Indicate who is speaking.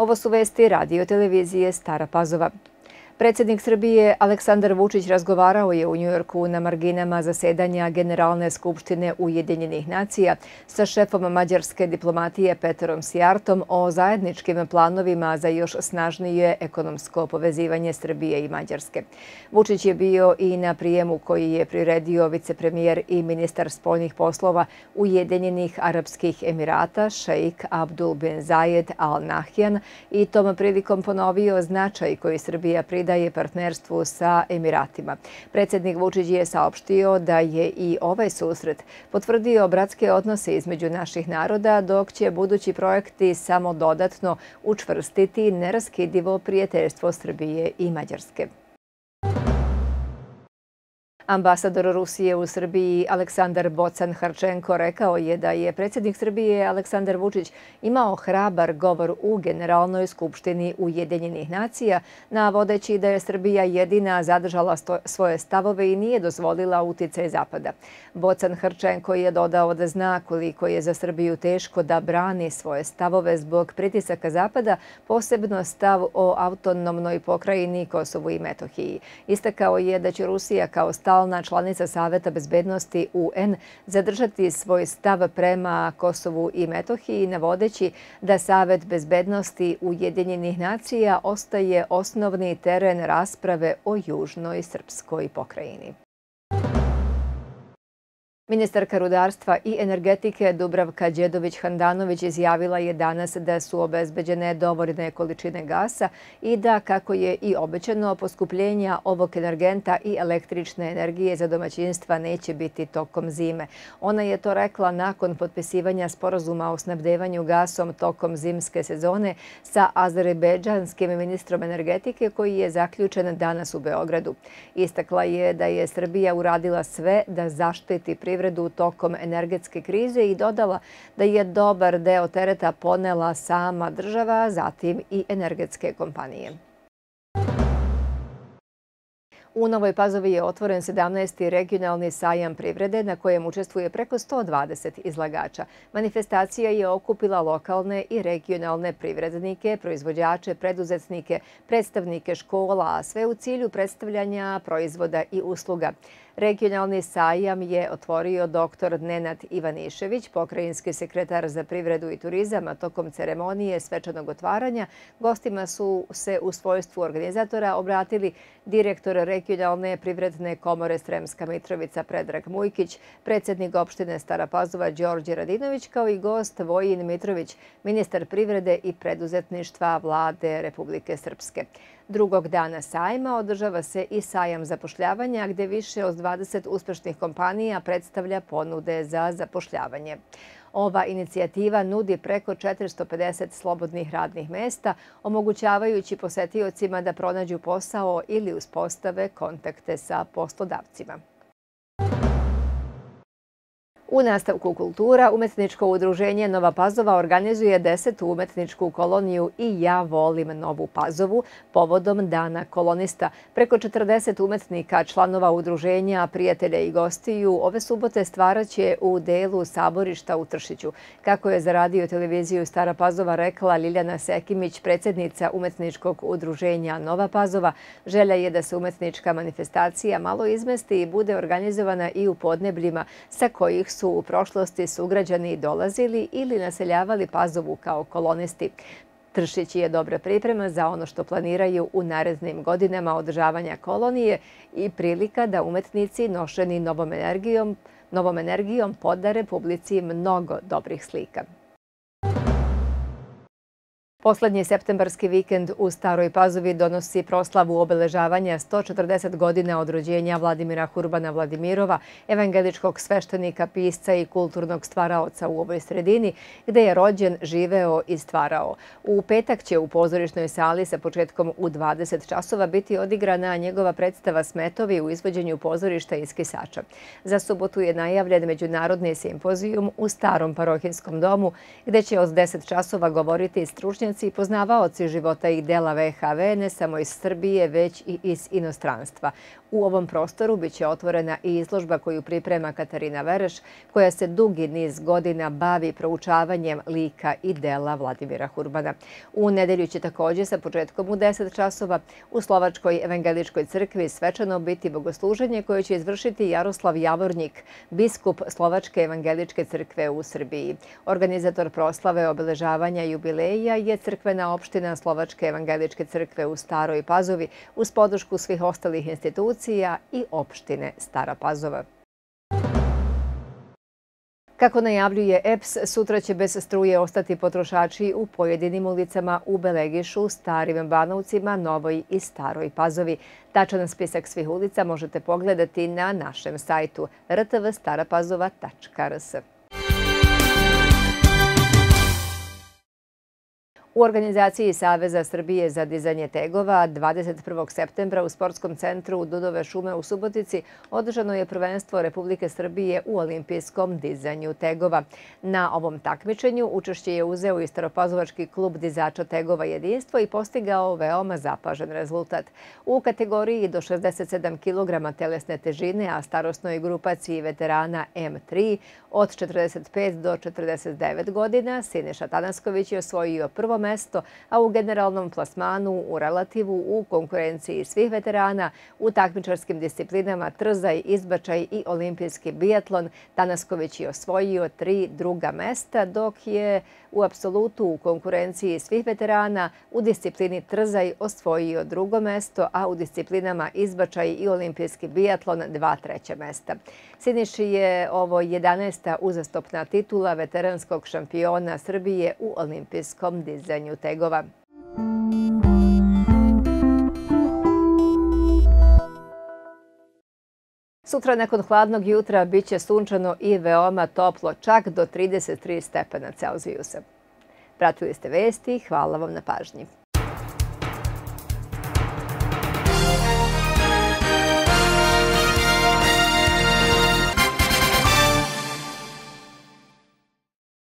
Speaker 1: Ovo su vesti radio televizije Stara Pazova. Predsjednik Srbije Aleksandar Vučić razgovarao je u Njujorku na marginama zasedanja Generalne skupštine Ujedinjenih nacija sa šefom mađarske diplomatije Peterom Sijartom o zajedničkim planovima za još snažnije ekonomsko povezivanje Srbije i Mađarske. Vučić je bio i na prijemu koji je priredio vicepremijer i ministar spoljnih poslova Ujedinjenih Arapskih Emirata šejk Abdul bin Zayed Al Nahyan i tom prilikom ponovio značaj koji Srbija pridaje partnerstvu sa Emiratima. Predsjednik Vučić je saopštio da je i ovaj susret potvrdio bratske odnose između naših naroda, dok će budući projekti samo dodatno učvrstiti neraskidivo prijateljstvo Srbije i Mađarske. Ambasador Rusije u Srbiji Aleksandar Bocan-Harčenko rekao je da je predsjednik Srbije Aleksandar Vučić imao hrabar govor u Generalnoj skupštini Ujedinjenih nacija, navodeći da je Srbija jedina zadržala svoje stavove i nije dozvolila uticaj Zapada. Bocan-Harčenko je dodao da zna koliko je za Srbiju teško da brani svoje stavove zbog pritisaka Zapada, posebno stav o autonomnoj pokrajini Kosovu i Metohiji. Istakao je da će Rusija kao stalna članica Saveta bezbednosti UN zadržati svoj stav prema Kosovu i Metohiji, navodeći da Savet bezbednosti Ujedinjenih nacija ostaje osnovni teren rasprave o južnoj srpskoj pokrajini. Ministarka rudarstva i energetike Dubravka Đedović-Handanović izjavila je danas da su obezbeđene dovoljne količine gasa i da, kako je i obećano, poskupljenja ovog energenta i električne energije za domaćinstva neće biti tokom zime. Ona je to rekla nakon potpisivanja sporazuma o snabdevanju gasom tokom zimske sezone sa azerbejdžanskim ministrom energetike koji je zaključen danas u Beogradu. Istakla je da je Srbija uradila sve da zaštiti privredu tokom energetske krize i dodala da je dobar deo tereta ponela sama država, zatim i energetske kompanije. U Novoj Pazovi je otvoren 17. regionalni sajam privrede na kojem učestvuje preko 120 izlagača. Manifestacija je okupila lokalne i regionalne privrednike, proizvođače, preduzetnike, predstavnike škola, a sve u cilju predstavljanja proizvoda i usluga. Regionalni sajam je otvorio dr. Nenad Ivanišević, pokrajinski sekretar za privredu i turizam, a tokom ceremonije svečanog otvaranja gostima su se u svojstvu organizatora obratili direktor Regionalne privredne komore Sremska Mitrovica Predrag Mujkić, predsjednik opštine Stara Pazova Đorđe Radinović, kao i gost Vojin Mitrović, ministar privrede i preduzetništva Vlade Republike Srpske. Drugog dana sajma održava se i sajam zapošljavanja, gdje više od 20 uspešnih kompanija predstavlja ponude za zapošljavanje. Ova inicijativa nudi preko 450 slobodnih radnih mesta, omogućavajući posetiocima da pronađu posao ili uspostave kontakte sa poslodavcima. U nastavku kultura, umetničko udruženje Nova Pazova organizuje 10. umetničku koloniju I ja volim Novu Pazovu povodom Dana kolonista. Preko 40 umetnika, članova udruženja, prijatelja i gostiju ove subote stvaraće u delu saborišta u Tršiću. Kako je za radio televiziju Stara Pazova rekla Ljiljana Sekimić, predsjednica umetničkog udruženja Nova Pazova, želja je da se umetnička manifestacija malo izmesti i bude organizovana i u podnebljima sa kojih su u prošlosti sugrađani dolazili ili naseljavali Pazovu kao kolonisti. Tršić je dobra priprema za ono što planiraju u narednim godinama održavanja kolonije i prilika da umetnici nošeni novom energijom podare publici mnogo dobrih slika. Poslednji septembarski vikend u Staroj Pazovi donosi proslavu obeležavanja 140 godina od rođenja Vladimira Hurbana Vladimirova, evangeličkog sveštenika, pisca i kulturnog stvaraoca u ovoj sredini, gde je rođen, živeo i stvarao. U petak će u pozorišnoj sali sa početkom u 20 časova biti odigrana njegova predstava Smetovi u izvođenju pozorišta iz Kisača. Za subotu je najavljen međunarodni simpozijum u Starom parohijskom domu, gde će od 10 časova govoriti stručnjaci i poznavaoci života i dela VHV ne samo iz Srbije, već i iz inostranstva. U ovom prostoru biće otvorena i izložba koju priprema Katarina Vereš, koja se dugi niz godina bavi proučavanjem lika i dela Vladimira Hurbana. U nedelju će također sa početkom u 10 časova u Slovačkoj evangeličkoj crkvi svečano biti bogosluženje koje će izvršiti Jaroslav Javornik, biskup Slovačke evangeličke crkve u Srbiji. Organizator proslave obeležavanja jubileja je crkvena opština Slovačke evangeličke crkve u Staroj Pazovi uz podršku svih ostalih institucija i opštine Stara Pazova. Kako najavljuje EPS, sutra će bez struje ostati potrošači u pojedinim ulicama u Belegišu, Starim Banovcima, Novoj i Staroj Pazovi. Tačan spisak svih ulica možete pogledati na našem sajtu rtvstarapazova.rs. U organizaciji Saveza Srbije za dizanje tegova 21. septembra u sportskom centru Dudove šume u Subotici održano je prvenstvo Republike Srbije u olimpijskom dizanju tegova. Na ovom takmičenju učešće je uzeo i Staropazovački klub dizača tegova Jedinstvo i postigao veoma zapažen rezultat. U kategoriji do 67 kg telesne težine, a starosnoj grupaciji veterana M3 od 45 do 49 godina, Siniša Tanasković je osvojio prvo mesto, a u generalnom plasmanu u relativu u konkurenciji svih veterana u takmičarskim disciplinama trzaj, izbačaj i olimpijski biatlon Tanasković je osvojio 3 druga mesta, dok je u apsolutu u konkurenciji svih veterana u disciplini trzaj osvojio drugo mesto, a u disciplinama izbačaj i olimpijski biatlon 2 treća mesta. Siniši je ovo 11. uzastopna titula veteranskog šampiona Srbije u olimpijskom dizanju tegova. Sutra nakon hladnog jutra biće sunčano i veoma toplo, čak do 33 stepena Celzijusa. Pratili ste vesti, hvala vam na pažnji.